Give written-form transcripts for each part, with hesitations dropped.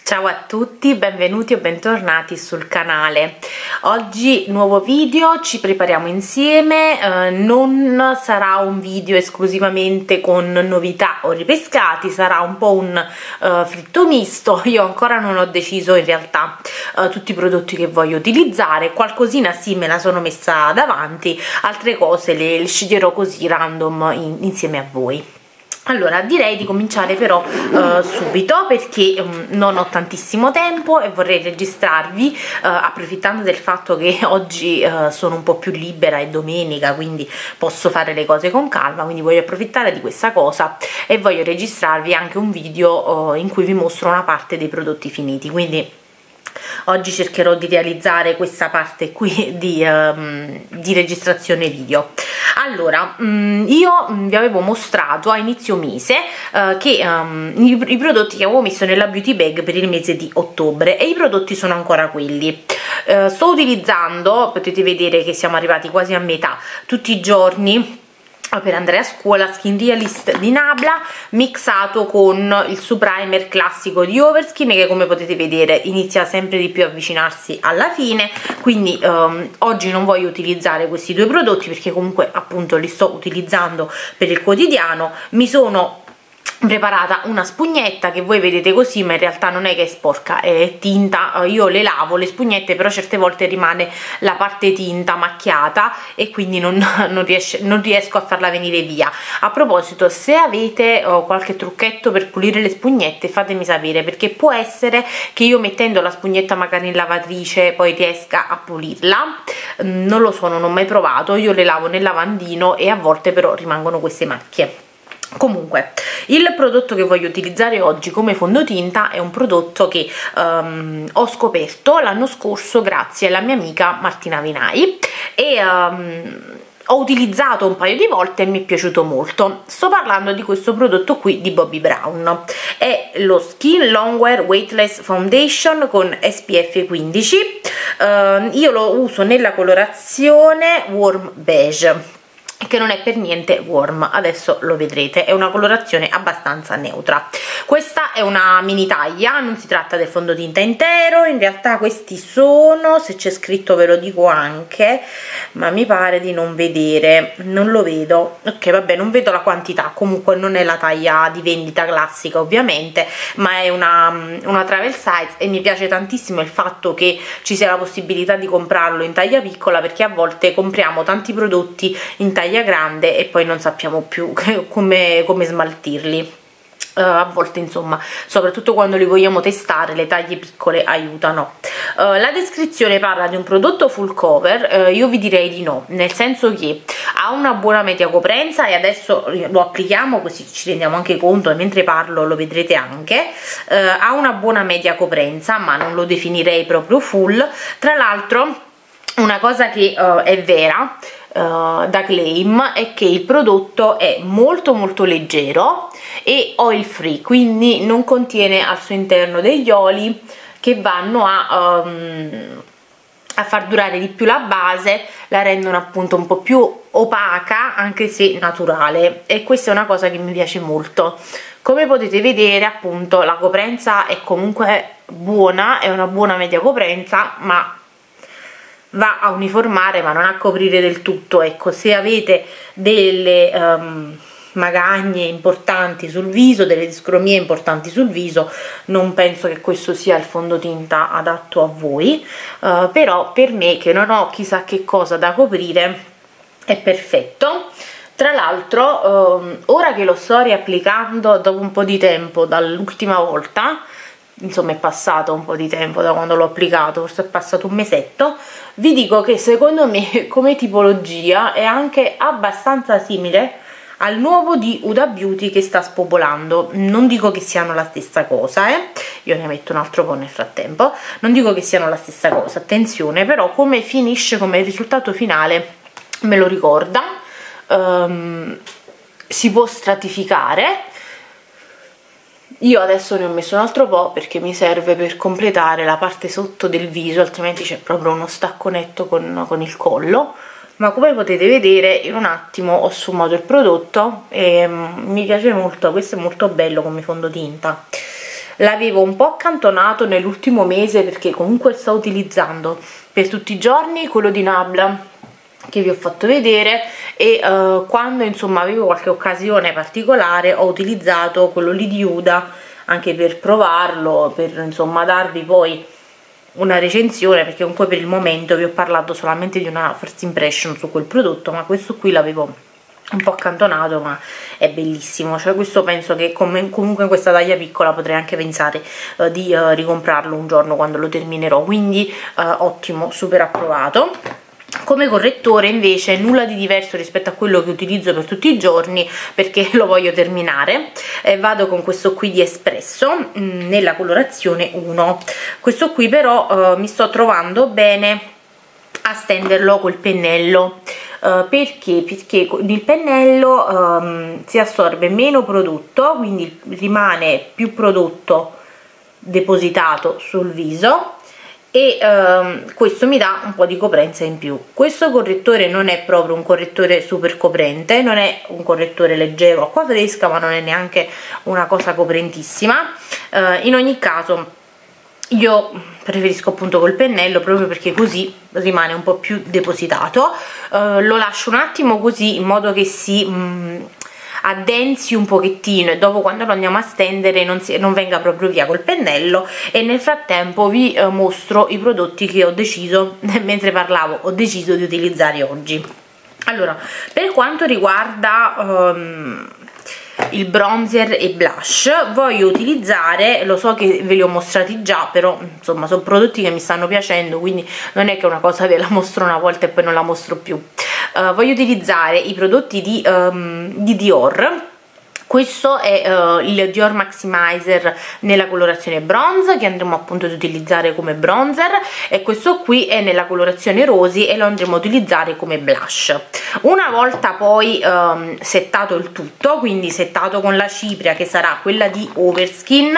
Ciao a tutti, benvenuti o bentornati sul canale. Oggi nuovo video, ci prepariamo insieme, non sarà un video esclusivamente con novità o ripescati, sarà un po' un fritto misto. Io ancora non ho deciso in realtà tutti i prodotti che voglio utilizzare, qualcosina sì me la sono messa davanti, altre cose le sceglierò così random insieme a voi. Allora, direi di cominciare però subito perché non ho tantissimo tempo e vorrei registrarvi approfittando del fatto che oggi sono un po' più libera, è domenica, quindi posso fare le cose con calma, quindi voglio approfittare di questa cosa e voglio registrarvi anche un video in cui vi mostro una parte dei prodotti finiti, quindi oggi cercherò di realizzare questa parte qui di registrazione video. Allora, io vi avevo mostrato a inizio mese che i prodotti che avevo messo nella beauty bag per il mese di ottobre, e i prodotti sono ancora quelli. Sto utilizzando, potete vedere che siamo arrivati quasi a metà, tutti i giorni per andare a scuola, Skin Realist di Nabla mixato con il suo primer classico di Overskin, che come potete vedere inizia sempre di più a avvicinarsi alla fine, quindi oggi non voglio utilizzare questi due prodotti perché comunque appunto li sto utilizzando per il quotidiano. Mi sono preparata una spugnetta che voi vedete così, ma in realtà non è che è sporca, è tinta. Io le lavo le spugnette, però certe volte rimane la parte tinta macchiata e quindi non riesco a farla venire via. A proposito, se avete qualche trucchetto per pulire le spugnette fatemi sapere, perché può essere che io mettendo la spugnetta magari in lavatrice poi riesca a pulirla, non lo so, non ho mai provato. Io le lavo nel lavandino e a volte però rimangono queste macchie. Comunque, il prodotto che voglio utilizzare oggi come fondotinta è un prodotto che ho scoperto l'anno scorso grazie alla mia amica Martina Vinai e ho utilizzato un paio di volte e mi è piaciuto molto. Sto parlando di questo prodotto qui di Bobbi Brown, è lo Skin Longwear Weightless Foundation con SPF 15. Io lo uso nella colorazione Warm Beige, che non è per niente warm, adesso lo vedrete, è una colorazione abbastanza neutra. Questa è una mini taglia, non si tratta del fondotinta intero, in realtà questi sono, se c'è scritto ve lo dico anche, ma mi pare di non vedere, non lo vedo, ok vabbè, non vedo la quantità, comunque non è la taglia di vendita classica ovviamente, ma è una travel size e mi piace tantissimo il fatto che ci sia la possibilità di comprarlo in taglia piccola, perché a volte compriamo tanti prodotti in taglia grande e poi non sappiamo più come smaltirli. A volte insomma, soprattutto quando li vogliamo testare, le taglie piccole aiutano. La descrizione parla di un prodotto full cover, io vi direi di no, nel senso che ha una buona media coprenza e adesso lo applichiamo così ci rendiamo anche conto e mentre parlo lo vedrete anche. Ha una buona media coprenza ma non lo definirei proprio full. Tra l'altro una cosa che è vera da claim è che il prodotto è molto leggero e oil free, quindi non contiene al suo interno degli oli che vanno a far durare di più la base, la rendono appunto un po' più opaca anche se naturale, e questa è una cosa che mi piace molto. Come potete vedere appunto la coprenza è comunque buona, è una buona media coprenza, ma va a uniformare ma non a coprire del tutto. Ecco, se avete delle magagne importanti sul viso, delle discromie importanti sul viso, non penso che questo sia il fondotinta adatto a voi, però per me che non ho chissà che cosa da coprire è perfetto. Tra l'altro ora che lo sto riapplicando dopo un po' di tempo dall'ultima volta, insomma è passato un po' di tempo da quando l'ho applicato, forse è passato un mesetto, vi dico che secondo me come tipologia è anche abbastanza simile al nuovo di Huda Beauty che sta spopolando. Non dico che siano la stessa cosa, io ne metto un altro po' nel frattempo, non dico che siano la stessa cosa, attenzione, però come finisce, come risultato finale me lo ricorda. Si può stratificare. Io adesso ne ho messo un altro po' perché mi serve per completare la parte sotto del viso, altrimenti c'è proprio uno stacco netto con il collo. Ma come potete vedere in un attimo ho sfumato il prodotto e mi piace molto, questo è molto bello come fondotinta. l'avevo un po' accantonato nell'ultimo mese perché comunque sto utilizzando per tutti i giorni quello di Nabla che vi ho fatto vedere, e quando insomma avevo qualche occasione particolare ho utilizzato quello lì di Huda anche per provarlo, per insomma darvi poi una recensione, perché comunque per il momento vi ho parlato solamente di una first impression su quel prodotto, ma questo qui l'avevo un po' accantonato, ma è bellissimo, cioè questo penso che comunque in questa taglia piccola potrei anche pensare di ricomprarlo un giorno quando lo terminerò, quindi ottimo, super approvato. Come correttore invece nulla di diverso rispetto a quello che utilizzo per tutti i giorni, perché lo voglio terminare, vado con questo qui di Espresso nella colorazione 1. Questo qui però mi sto trovando bene a stenderlo col pennello, perché con il pennello si assorbe meno prodotto, quindi rimane più prodotto depositato sul viso, e questo mi dà un po' di coprenza in più. Questo correttore non è proprio un correttore super coprente, non è un correttore leggero acqua fresca, ma non è neanche una cosa coprentissima. In ogni caso io preferisco appunto col pennello, proprio perché così rimane un po' più depositato. Lo lascio un attimo così in modo che si addensi un pochettino, e dopo quando lo andiamo a stendere non venga proprio via col pennello. E nel frattempo vi mostro i prodotti che ho deciso, mentre parlavo, ho deciso di utilizzare oggi. Allora, per quanto riguarda il bronzer e blush, voglio utilizzare, lo so che ve li ho mostrati già, però insomma sono prodotti che mi stanno piacendo, quindi non è che una cosa ve la mostro una volta e poi non la mostro più. Voglio utilizzare i prodotti di Dior. Questo è il Dior Maximizer nella colorazione bronze, che andremo appunto ad utilizzare come bronzer, e questo qui è nella colorazione rosy e lo andremo a utilizzare come blush. Una volta poi settato il tutto, quindi settato con la cipria che sarà quella di Overskin,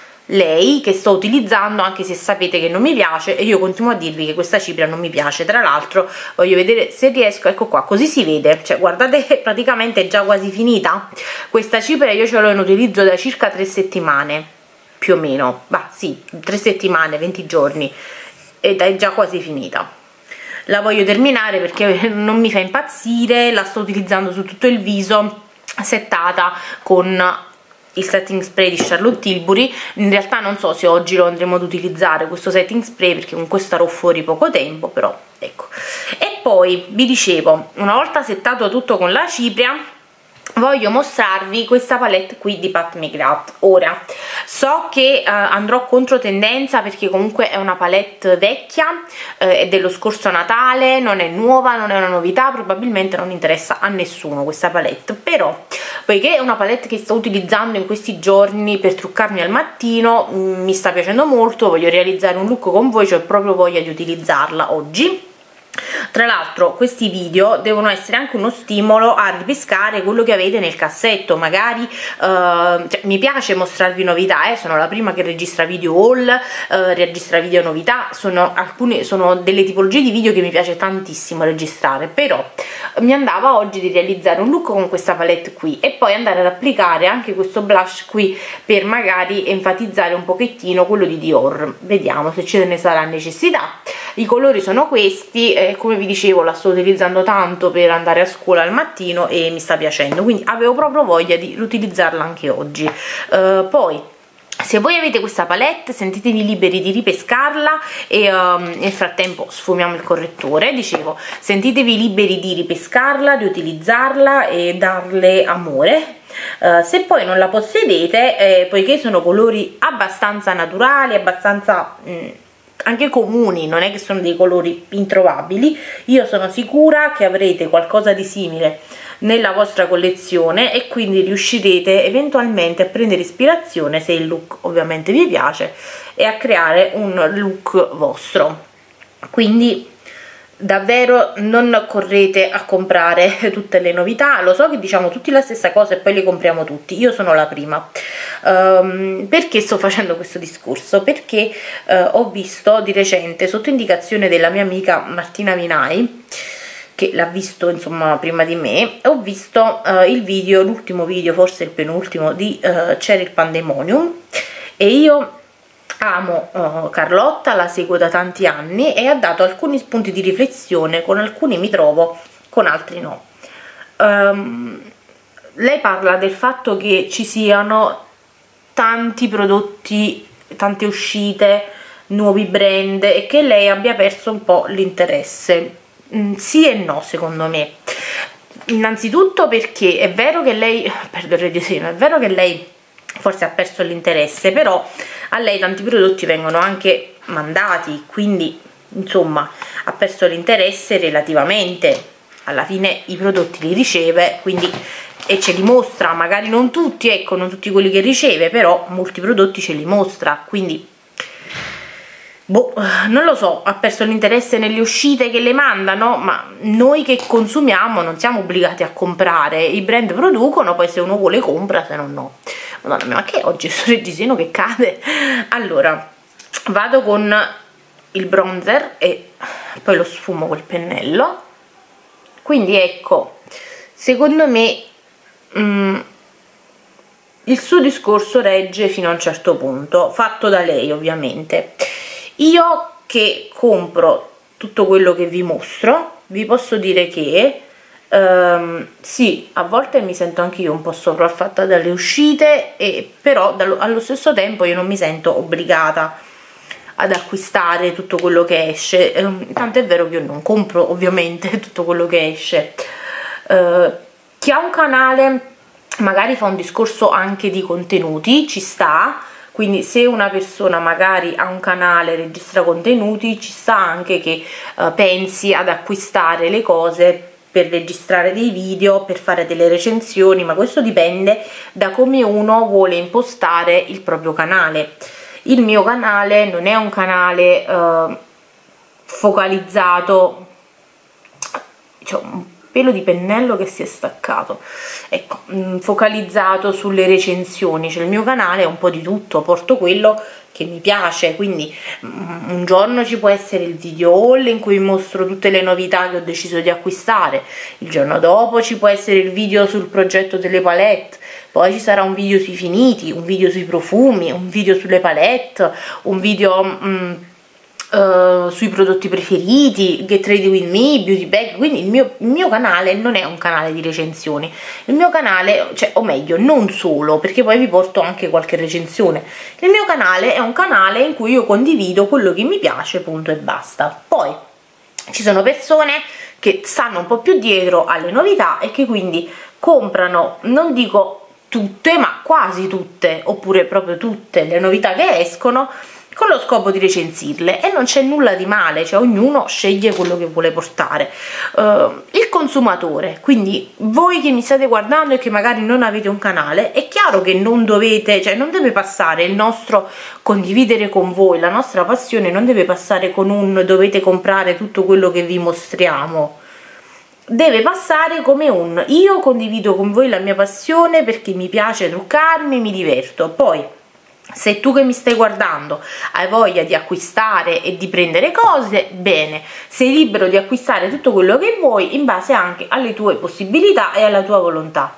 lei che sto utilizzando, anche se sapete che non mi piace, e io continuo a dirvi che questa cipria non mi piace. Tra l'altro voglio vedere se riesco, ecco qua, così si vede, cioè guardate, praticamente è già quasi finita questa cipria. Io ce l'ho in utilizzo da circa 3 settimane più o meno, bah sì, 3 settimane, 20 giorni, ed è già quasi finita. La voglio terminare perché non mi fa impazzire, la sto utilizzando su tutto il viso settata con il setting spray di Charlotte Tilbury. In realtà non so se oggi lo andremo ad utilizzare questo setting spray, perché comunque starò fuori poco tempo, però ecco. E poi vi dicevo, una volta settato tutto con la cipria, voglio mostrarvi questa palette qui di Pat McGrath. Ora so che andrò contro tendenza, perché comunque è una palette vecchia, è dello scorso Natale, non è nuova, non è una novità, probabilmente non interessa a nessuno questa palette, però poiché è una palette che sto utilizzando in questi giorni per truccarmi al mattino, mi sta piacendo molto, voglio realizzare un look con voi, cioè proprio voglia di utilizzarla oggi. Tra l'altro questi video devono essere anche uno stimolo a ripescare quello che avete nel cassetto, magari cioè, mi piace mostrarvi novità, sono la prima che registra video haul, registra video novità, sono delle tipologie di video che mi piace tantissimo registrare, però mi andava oggi di realizzare un look con questa palette qui e poi andare ad applicare anche questo blush qui per magari enfatizzare un pochettino quello di Dior. Vediamo se ce ne sarà necessità. I colori sono questi, come vi dicevo la sto utilizzando tanto per andare a scuola al mattino e mi sta piacendo, quindi avevo proprio voglia di utilizzarla anche oggi. Poi se voi avete questa palette sentitevi liberi di ripescarla e nel frattempo sfumiamo il correttore. Dicevo, sentitevi liberi di ripescarla, di utilizzarla e darle amore. Se poi non la possedete, poiché sono colori abbastanza naturali, abbastanza anche comuni, non è che sono dei colori introvabili, io sono sicura che avrete qualcosa di simile nella vostra collezione e quindi riuscirete eventualmente a prendere ispirazione, se il look ovviamente vi piace, e a creare un look vostro. Quindi davvero non correte a comprare tutte le novità. Lo so che diciamo tutti la stessa cosa e poi le compriamo tutti, io sono la prima. Perché sto facendo questo discorso? Perché ho visto di recente, sotto indicazione della mia amica Martina Minai, che l'ha visto insomma prima di me, ho visto il video, l'ultimo video, forse il penultimo, di Cheryl Pandemonium, e io amo Carlotta, la seguo da tanti anni e ha dato alcuni spunti di riflessione, con alcuni mi trovo, con altri no. Lei parla del fatto che ci siano tanti prodotti, tante uscite, nuovi brand e che lei abbia perso un po' l'interesse. Sì e no, secondo me. Innanzitutto perché è vero che lei, perdo il reggiseno, è vero che lei forse ha perso l'interesse, però a lei tanti prodotti vengono anche mandati, quindi insomma ha perso l'interesse relativamente. Alla fine i prodotti li riceve, quindi, e ce li mostra, magari non tutti, ecco, non tutti quelli che riceve, però molti prodotti ce li mostra, quindi boh, non lo so, ha perso l'interesse nelle uscite che le mandano, ma noi che consumiamo non siamo obbligati a comprare, i brand producono, poi se uno vuole compra, se no no. Madonna mia, ma che oggi sto reggiseno che cade. Allora, vado con il bronzer e poi lo sfumo col pennello. Quindi ecco, secondo me il suo discorso regge fino a un certo punto, fatto da lei ovviamente. Io che compro tutto quello che vi mostro, vi posso dire che sì, a volte mi sento anche io un po' sopraffatta dalle uscite, però allo stesso tempo io non mi sento obbligata ad acquistare tutto quello che esce, tanto è vero che io non compro ovviamente tutto quello che esce. Chi ha un canale magari fa un discorso anche di contenuti, ci sta, quindi se una persona magari ha un canale, registra contenuti, ci sta anche che pensi ad acquistare le cose per registrare dei video, per fare delle recensioni, ma questo dipende da come uno vuole impostare il proprio canale. Il mio canale non è un canale focalizzato, c'è un pelo di pennello che si è staccato, ecco, focalizzato sulle recensioni, cioè il mio canale è un po' di tutto, porto quello che mi piace, quindi un giorno ci può essere il video haul in cui mostro tutte le novità che ho deciso di acquistare, il giorno dopo ci può essere il video sul progetto delle palette, poi ci sarà un video sui finiti, un video sui profumi, un video sulle palette, un video sui prodotti preferiti, Get Ready With Me, Beauty Bag. Quindi il mio canale non è un canale di recensioni, il mio canale, cioè, o meglio, non solo, perché poi vi porto anche qualche recensione, il mio canale è un canale in cui io condivido quello che mi piace, punto e basta. Poi ci sono persone che stanno un po' più dietro alle novità e che quindi comprano, non dico tutte, ma quasi tutte, oppure proprio tutte le novità che escono, con lo scopo di recensirle, e non c'è nulla di male, cioè ognuno sceglie quello che vuole portare. Il consumatore, quindi voi che mi state guardando e che magari non avete un canale, è chiaro che non dovete, cioè non deve passare il nostro condividere con voi, la nostra passione non deve passare con un dovete comprare tutto quello che vi mostriamo, deve passare come un io condivido con voi la mia passione perché mi piace truccarmi, mi diverto. Poi se tu che mi stai guardando hai voglia di acquistare e di prendere cose, bene, sei libero di acquistare tutto quello che vuoi in base anche alle tue possibilità e alla tua volontà.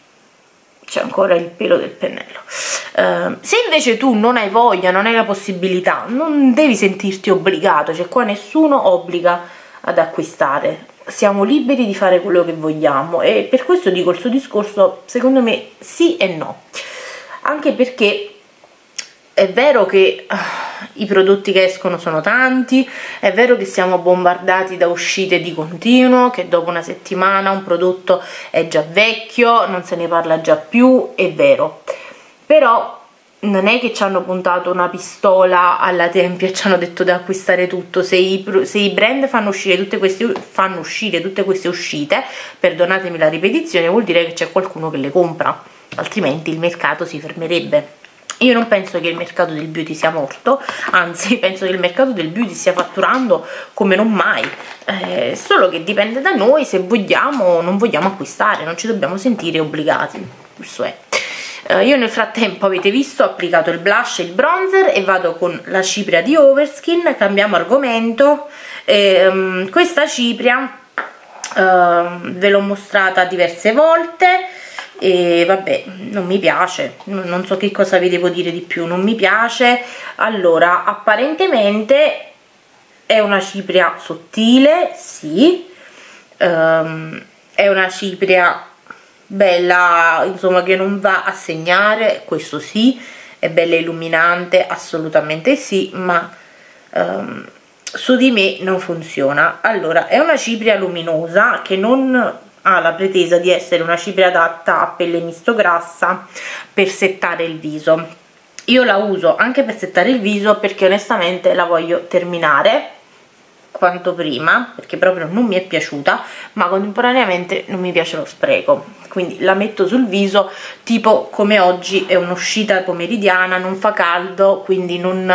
C'è ancora il pelo del pennello. Se invece tu non hai voglia, non hai la possibilità, non devi sentirti obbligato, cioè qua nessuno obbliga ad acquistare, siamo liberi di fare quello che vogliamo, e per questo dico il suo discorso secondo me sì e no, anche perché è vero che i prodotti che escono sono tanti, è vero che siamo bombardati da uscite di continuo, che dopo una settimana un prodotto è già vecchio, non se ne parla già più, è vero, però non è che ci hanno puntato una pistola alla tempia e ci hanno detto di acquistare tutto. Se i brand fanno uscire tutte queste uscite, perdonatemi la ripetizione, vuol dire che c'è qualcuno che le compra, altrimenti il mercato si fermerebbe. Io non penso che il mercato del beauty sia morto, anzi penso che il mercato del beauty stia fatturando come non mai, solo che dipende da noi se vogliamo o non vogliamo acquistare, non ci dobbiamo sentire obbligati, questo è. Io nel frattempo, avete visto, ho applicato il blush e il bronzer e vado con la cipria di Overskin. Cambiamo argomento. Questa cipria ve l'ho mostrata diverse volte, e vabbè, non mi piace, non so che cosa vi devo dire di più, non mi piace. Allora, apparentemente è una cipria sottile, sì, è una cipria bella, insomma, che non va a segnare, questo sì, è bella illuminante, assolutamente sì, ma su di me non funziona. Allora, è una cipria luminosa che non ha la pretesa di essere una cipria adatta a pelle misto grassa per settare il viso. Io la uso anche per settare il viso perché onestamente la voglio terminare quanto prima, perché proprio non mi è piaciuta, ma contemporaneamente non mi piace lo spreco, quindi la metto sul viso, tipo come oggi è un'uscita pomeridiana, non fa caldo, quindi non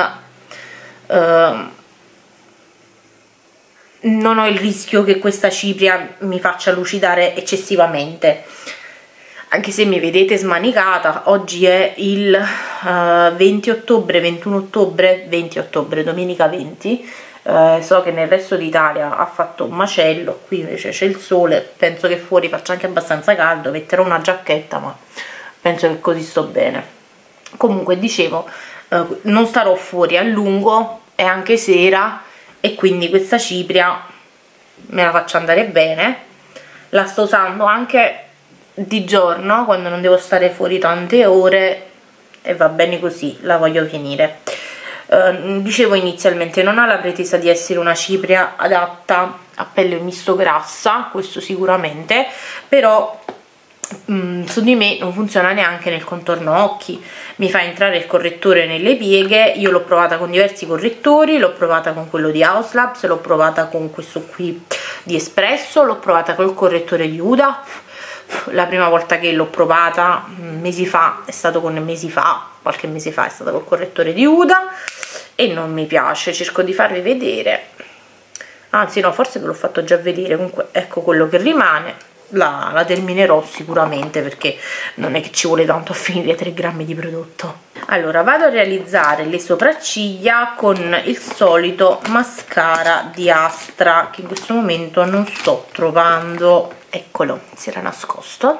ho il rischio che questa cipria mi faccia lucidare eccessivamente, anche se mi vedete smanicata. Oggi è il 20 ottobre, 21 ottobre, 20 ottobre, domenica 20. So che nel resto d'Italia ha fatto un macello, qui invece c'è il sole, penso che fuori faccia anche abbastanza caldo, metterò una giacchetta, ma penso che così sto bene. Comunque dicevo, non starò fuori a lungo, è anche sera e quindi questa cipria me la faccio andare bene, la sto usando anche di giorno quando non devo stare fuori tante ore e va bene così, la voglio finire. Dicevo inizialmente, non ha la pretesa di essere una cipria adatta a pelle misto grassa, questo sicuramente, però su di me non funziona neanche nel contorno occhi, mi fa entrare il correttore nelle pieghe. Io l'ho provata con diversi correttori, l'ho provata con quello di Haus Labs, l'ho provata con questo qui di Espresso, l'ho provata col correttore di Huda. La prima volta che l'ho provata mesi fa, è stato con qualche mese fa, è stata col correttore di Huda e non mi piace. Cerco di farvi vedere, anzi no, forse ve l'ho fatto già vedere. Comunque ecco quello che rimane. La terminerò sicuramente perché non è che ci vuole tanto a finire 3 grammi di prodotto. Allora, vado a realizzare le sopracciglia con il solito mascara di Astra che in questo momento non sto trovando. Eccolo, si era nascosto.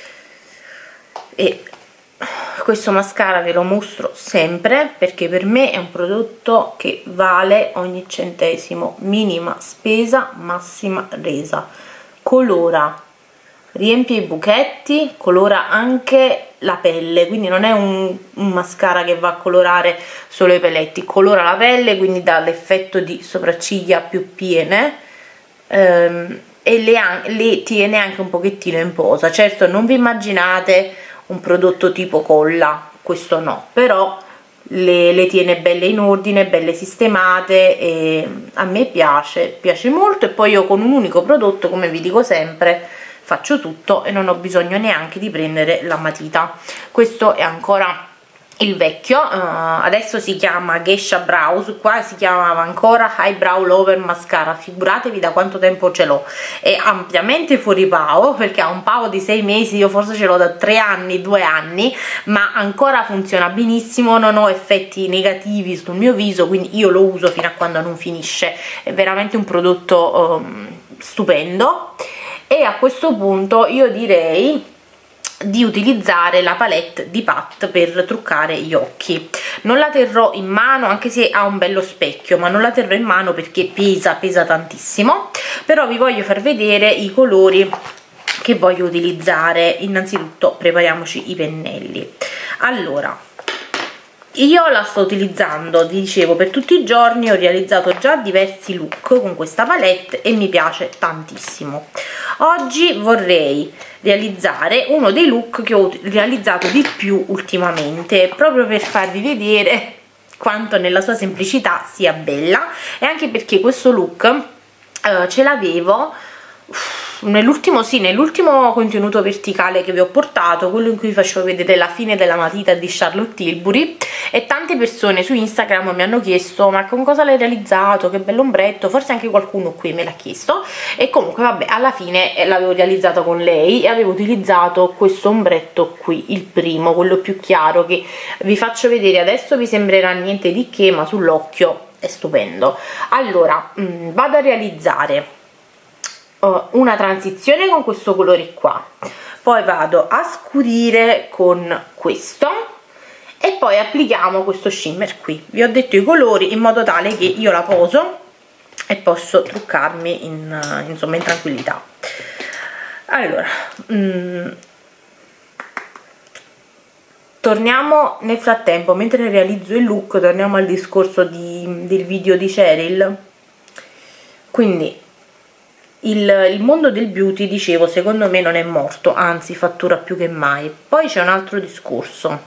E questo mascara ve lo mostro sempre perché per me è un prodotto che vale ogni centesimo, minima spesa, massima resa. Colora, riempie i buchetti, colora anche la pelle, quindi non è un mascara che va a colorare solo i peletti, colora la pelle, quindi dà l'effetto di sopracciglia più piene e le tiene anche un pochettino in posa. Certo, non vi immaginate un prodotto tipo colla, questo no, però le tiene belle in ordine, belle sistemate e a me piace molto. E poi io con un unico prodotto, come vi dico sempre, faccio tutto e non ho bisogno neanche di prendere la matita. Questo è ancora il vecchio, adesso si chiama Geisha Brows, qua si chiamava ancora Eyebrow Lover Mascara. Figuratevi da quanto tempo ce l'ho, è ampiamente fuori pavo perché ha un pavo di 6 mesi, io forse ce l'ho da 3 anni, 2 anni, ma ancora funziona benissimo, non ho effetti negativi sul mio viso, quindi io lo uso fino a quando non finisce. È veramente un prodotto stupendo. E a questo punto io direi di utilizzare la palette di Pat per truccare gli occhi. Non la terrò in mano, anche se ha un bello specchio, ma non la terrò in mano perché pesa tantissimo. Però vi voglio far vedere i colori che voglio utilizzare. Innanzitutto prepariamoci i pennelli. Allora, io la sto utilizzando, vi dicevo, per tutti i giorni. Ho realizzato già diversi look con questa palette e mi piace tantissimo. Oggi vorrei realizzare uno dei look che ho realizzato di più ultimamente, proprio per farvi vedere quanto nella sua semplicità sia bella, e anche perché questo look ce l'avevo nell'ultimo contenuto verticale che vi ho portato, quello in cui facevo vedere la fine della matita di Charlotte Tilbury, e tante persone su Instagram mi hanno chiesto: ma con cosa l'hai realizzato, che bell'ombretto, forse anche qualcuno qui me l'ha chiesto. E comunque vabbè, alla fine l'avevo realizzato con lei e avevo utilizzato questo ombretto qui, il primo, quello più chiaro, che vi faccio vedere adesso. Vi sembrerà niente di che, ma sull'occhio è stupendo. Allora, vado a realizzare una transizione con questo colore qua, poi vado a scurire con questo e poi applichiamo questo shimmer qui. Vi ho detto i colori in modo tale che io la poso e posso truccarmi insomma in tranquillità. Allora torniamo nel frattempo, mentre realizzo il look, torniamo al discorso del video di Cheryl. Quindi il mondo del beauty, dicevo, secondo me non è morto, anzi fattura più che mai. Poi c'è un altro discorso.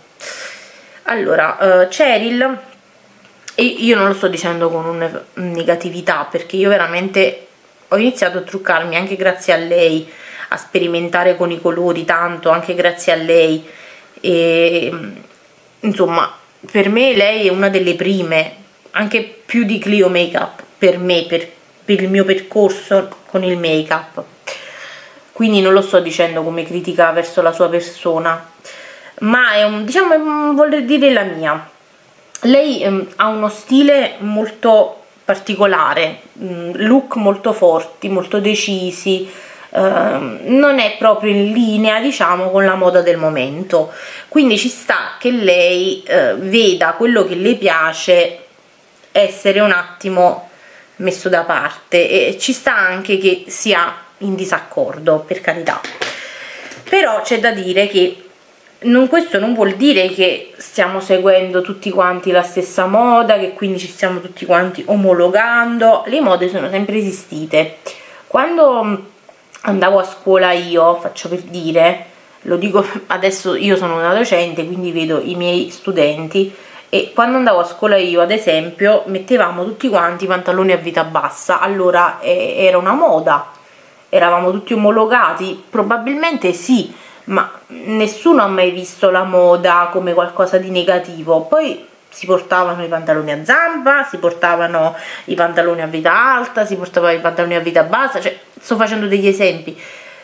Allora, Cheryl, e io non lo sto dicendo con una negatività, perché io veramente ho iniziato a truccarmi anche grazie a lei, a sperimentare con i colori tanto, anche grazie a lei, e insomma per me lei è una delle prime, anche più di Clio Makeup per me, per il mio percorso con il make up, quindi non lo sto dicendo come critica verso la sua persona, ma è diciamo, voler dire la mia. Lei ha uno stile molto particolare, look molto forti, molto decisi, non è proprio in linea, diciamo, con la moda del momento, quindi ci sta che lei veda quello che le piace essere un attimo messo da parte, e ci sta anche che sia in disaccordo, per carità. Però c'è da dire che questo non vuol dire che stiamo seguendo tutti quanti la stessa moda, che quindi ci stiamo tutti quanti omologando. Le mode sono sempre esistite. Quando andavo a scuola io, faccio per dire, lo dico adesso, io sono una docente, quindi vedo i miei studenti, e quando andavo a scuola io, ad esempio, mettevamo tutti quanti i pantaloni a vita bassa. Allora era una moda, eravamo tutti omologati? Probabilmente sì, ma nessuno ha mai visto la moda come qualcosa di negativo. Poi si portavano i pantaloni a zampa, si portavano i pantaloni a vita alta, si portavano i pantaloni a vita bassa, cioè sto facendo degli esempi.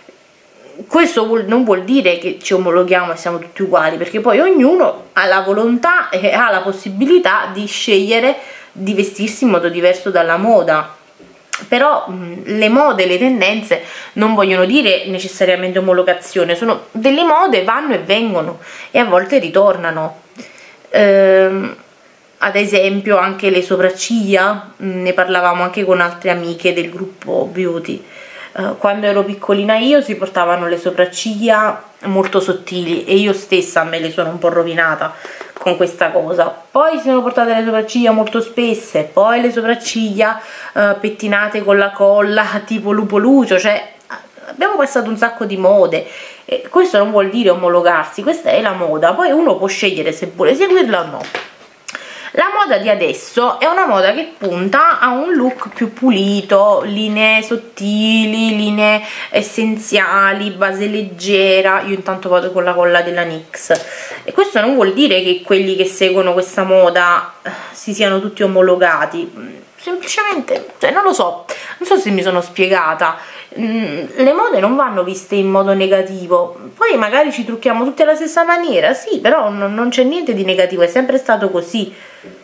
Questo non vuol dire che ci omologhiamo e siamo tutti uguali, perché poi ognuno ha la volontà e ha la possibilità di scegliere di vestirsi in modo diverso dalla moda. Però le mode, le tendenze non vogliono dire necessariamente omologazione, sono delle mode, vanno e vengono e a volte ritornano. Ad esempio anche le sopracciglia, ne parlavamo anche con altre amiche del gruppo beauty. Quando ero piccolina io si portavano le sopracciglia molto sottili e io stessa me le sono un po' rovinata con questa cosa. Poi si sono portate le sopracciglia molto spesse, poi le sopracciglia pettinate con la colla tipo Lupo Lucio, cioè abbiamo passato un sacco di mode e questo non vuol dire omologarsi, questa è la moda, poi uno può scegliere se vuole seguirla o no. La moda di adesso è una moda che punta a un look più pulito, linee sottili, linee essenziali, base leggera. Io intanto vado con la colla della NYX e questo non vuol dire che quelli che seguono questa moda si siano tutti omologati, semplicemente, cioè non lo so, non so se mi sono spiegata. Le mode non vanno viste in modo negativo, poi magari ci trucchiamo tutti alla stessa maniera, sì, però non c'è niente di negativo, è sempre stato così.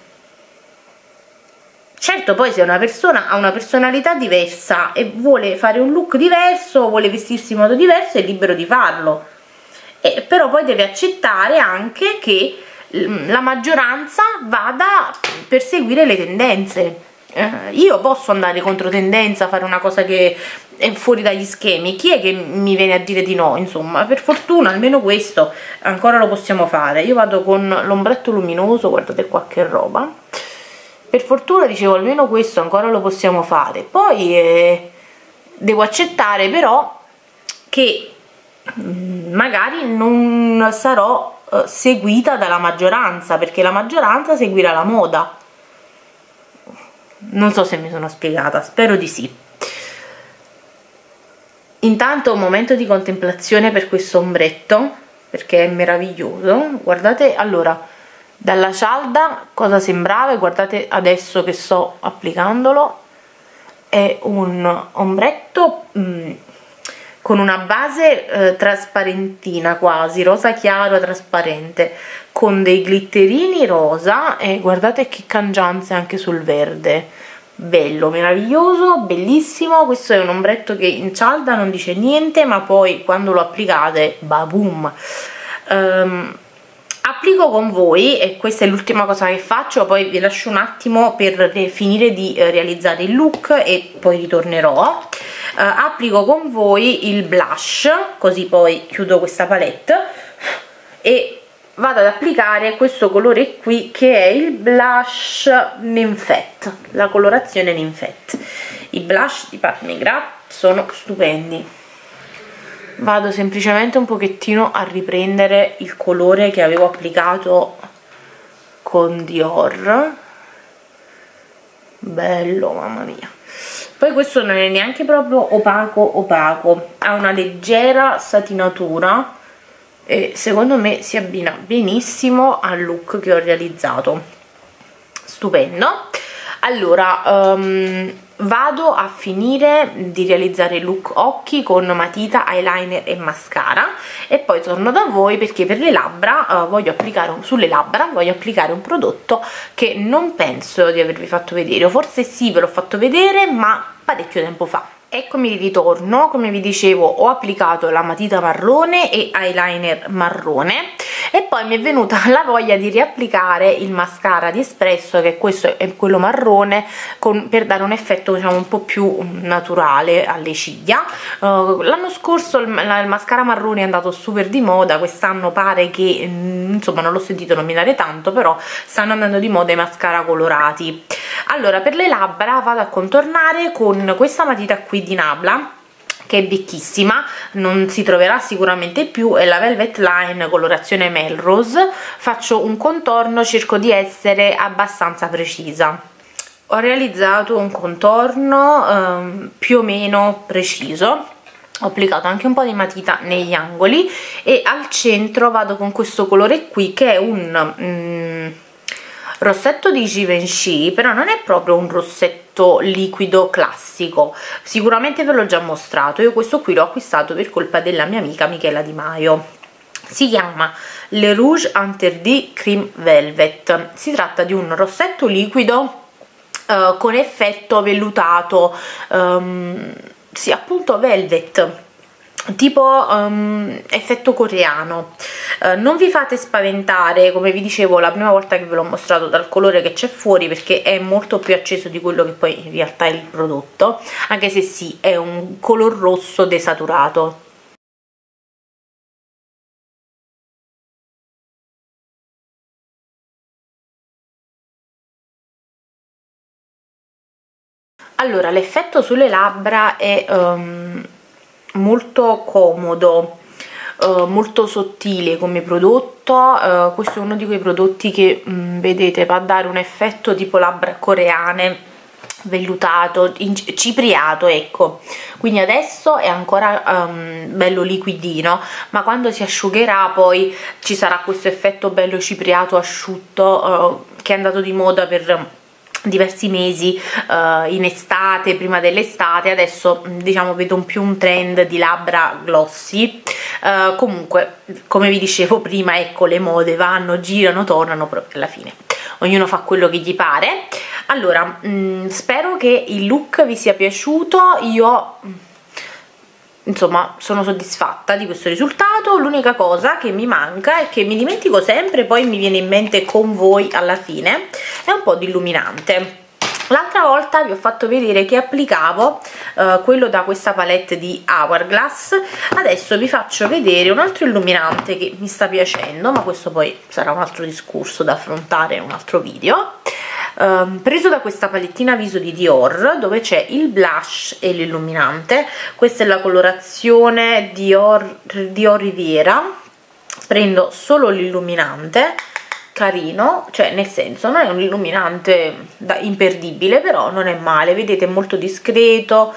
Certo, poi se una persona ha una personalità diversa e vuole fare un look diverso, vuole vestirsi in modo diverso, è libero di farlo, però poi deve accettare anche che la maggioranza vada per seguire le tendenze. Io posso andare contro tendenza, fare una cosa che è fuori dagli schemi, chi è che mi viene a dire di no? Insomma, per fortuna almeno questo ancora lo possiamo fare. Io vado con l'ombretto luminoso, guardate qua che roba, per fortuna, dicevo, almeno questo ancora lo possiamo fare. Poi devo accettare però che magari non sarò seguita dalla maggioranza, perché la maggioranza seguirà la moda. Non so se mi sono spiegata, spero di sì. Intanto un momento di contemplazione per questo ombretto, perché è meraviglioso. Guardate, allora, dalla cialda cosa sembrava e guardate adesso che sto applicandolo. È un ombretto con una base trasparentina, quasi rosa chiaro trasparente, con dei glitterini rosa, e guardate che cangianze anche sul verde, bello, meraviglioso, bellissimo. Questo è un ombretto che in cialda non dice niente, ma poi quando lo applicate, baboom. Applico con voi, e questa è l'ultima cosa che faccio, poi vi lascio un attimo per finire di realizzare il look e poi ritornerò. Applico con voi il blush, così poi chiudo questa palette e vado ad applicare questo colore qui, che è il blush Ninfette, la colorazione Ninfette. I blush di Pat McGrath sono stupendi. Vado semplicemente un pochettino a riprendere il colore che avevo applicato con Dior. Bello, mamma mia. Poi questo non è neanche proprio opaco, ha una leggera satinatura e secondo me si abbina benissimo al look che ho realizzato. Stupendo. Allora, vado a finire di realizzare il look occhi con matita, eyeliner e mascara e poi torno da voi perché per le labbra sulle labbra voglio applicare un prodotto che non penso di avervi fatto vedere, o forse sì, ve l'ho fatto vedere ma parecchio tempo fa. Eccomi di ritorno. Come vi dicevo, ho applicato la matita marrone e eyeliner marrone e poi mi è venuta la voglia di riapplicare il mascara di Espresso, che questo è quello marrone, per dare un effetto diciamo un po' più naturale alle ciglia. L'anno scorso il mascara marrone è andato super di moda, quest'anno pare che insomma non l'ho sentito nominare tanto, però stanno andando di moda i mascara colorati. Allora, per le labbra vado a contornare con questa matita qui di Nabla, che è vecchissima, non si troverà sicuramente più, è la Velvet Line colorazione Melrose. Faccio un contorno, cerco di essere abbastanza precisa. Ho realizzato un contorno più o meno preciso, ho applicato anche un po' di matita negli angoli e al centro vado con questo colore qui, che è un rossetto di Givenchy, però non è proprio un rossetto liquido classico, sicuramente ve l'ho già mostrato. Io questo qui l'ho acquistato per colpa della mia amica Michela Di Maio. Si chiama Le Rouge Interdit Cream Velvet. Si tratta di un rossetto liquido con effetto vellutato, sì, appunto velvet, tipo effetto coreano. Non vi fate spaventare, come vi dicevo la prima volta che ve l'ho mostrato, dal colore che c'è fuori, perché è molto più acceso di quello che poi in realtà è il prodotto, anche se sì, è un color rosso desaturato. Allora, l'effetto sulle labbra è molto comodo, molto sottile come prodotto. Questo è uno di quei prodotti che vedete va a dare un effetto tipo labbra coreane, vellutato, cipriato, ecco. Quindi adesso è ancora bello liquidino, ma quando si asciugherà poi ci sarà questo effetto bello cipriato, asciutto, che è andato di moda per diversi mesi in estate, prima dell'estate. Adesso diciamo vedo più un trend di labbra glossy. Comunque, come vi dicevo prima, ecco, le mode vanno, girano, tornano, proprio alla fine ognuno fa quello che gli pare. Allora, spero che il look vi sia piaciuto. Io insomma sono soddisfatta di questo risultato. L'unica cosa che mi manca è che mi dimentico sempre, poi mi viene in mente con voi alla fine, è un po' di illuminante. L'altra volta vi ho fatto vedere che applicavo quello da questa palette di Hourglass. Adesso vi faccio vedere un altro illuminante che mi sta piacendo, ma questo poi sarà un altro discorso da affrontare in un altro video. Preso da questa palettina viso di Dior, dove c'è il blush e l'illuminante. Questa è la colorazione Dior Riviera. Prendo solo l'illuminante, carino, cioè nel senso non è un illuminante imperdibile, però non è male, vedete, è molto discreto,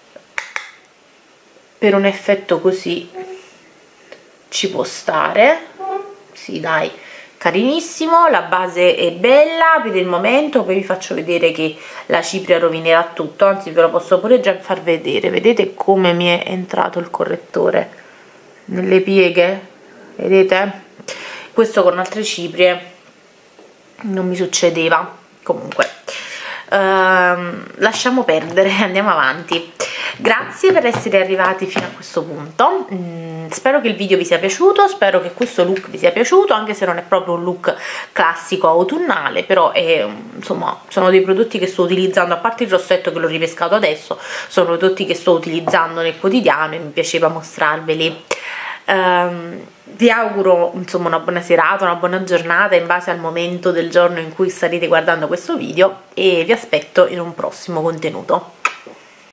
per un effetto così ci può stare, sì dai, carinissimo. La base è bella per il momento, poi vi faccio vedere che la cipria rovinerà tutto, anzi ve lo posso pure già far vedere. Vedete come mi è entrato il correttore nelle pieghe, vedete? Questo con altre ciprie non mi succedeva. Comunque lasciamo perdere, andiamo avanti. Grazie per essere arrivati fino a questo punto, spero che il video vi sia piaciuto, spero che questo look vi sia piaciuto, anche se non è proprio un look classico autunnale, però insomma sono dei prodotti che sto utilizzando, a parte il rossetto che l'ho ripescato adesso, sono prodotti che sto utilizzando nel quotidiano e mi piaceva mostrarveli. Vi auguro insomma una buona serata, una buona giornata in base al momento del giorno in cui starete guardando questo video, e vi aspetto in un prossimo contenuto.